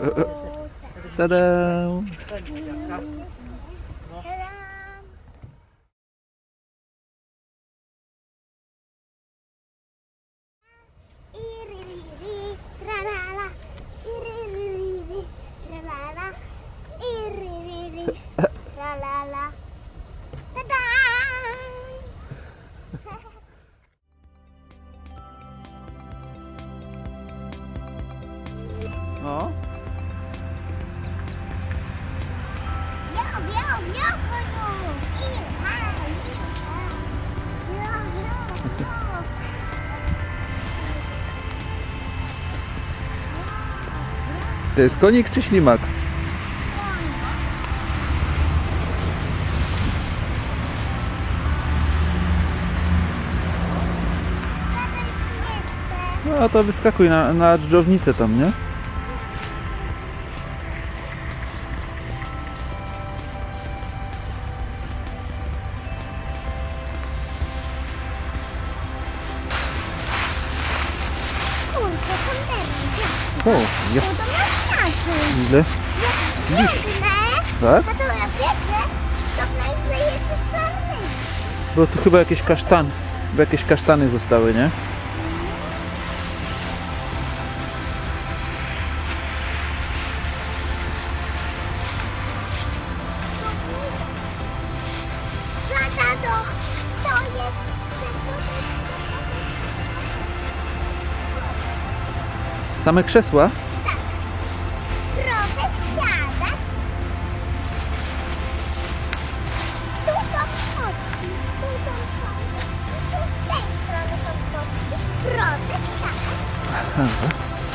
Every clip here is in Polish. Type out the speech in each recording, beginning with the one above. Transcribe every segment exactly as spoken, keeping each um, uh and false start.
Tada! O. To jest konik czy ślimak? No to wyskakuj na, na dżdżownicę tam, nie? O, ja... Ile? Tak? Bo tu chyba jakieś kasztany, bo jakieś kasztany zostały, nie? Same krzesła? Tak. Proszę wsiadać. Tu są schodki. Tu są schodki. Tu z tej strony są schodki. Proszę wsiadać. Aha.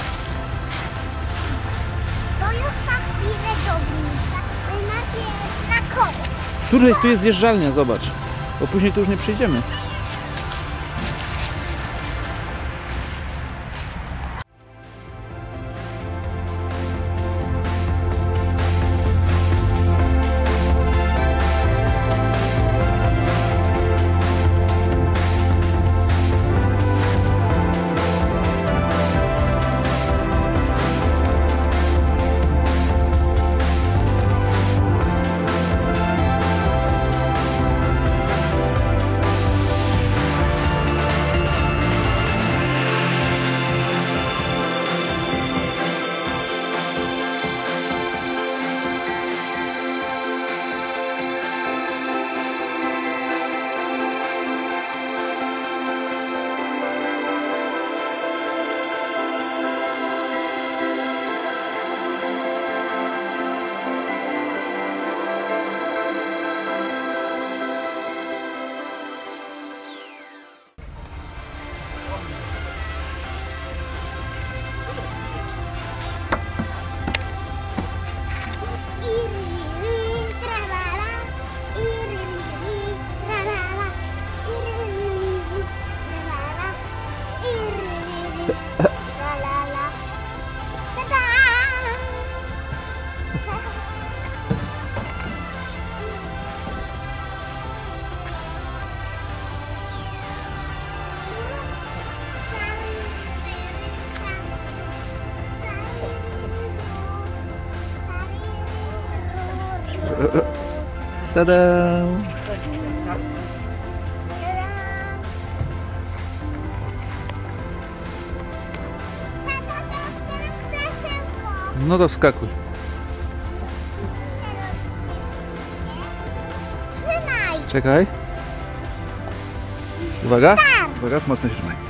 To już za chwilę dobnica. Najpierw na koło. Tu jest, tu jest zjeżdżalnia, zobacz. Bo później tu już nie przyjdziemy. Tada! No to wskakuj. Trzymaj! Czekaj. Uwaga. Tak. Uwaga, mocno się trzymaj.